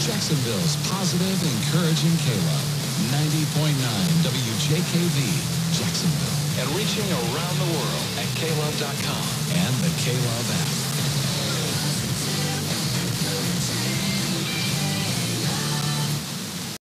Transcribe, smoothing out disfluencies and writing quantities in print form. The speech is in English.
Jacksonville's positive, encouraging K-Love. 90.9 WJKV, Jacksonville. And reaching around the world at klove.com and the K-Love app.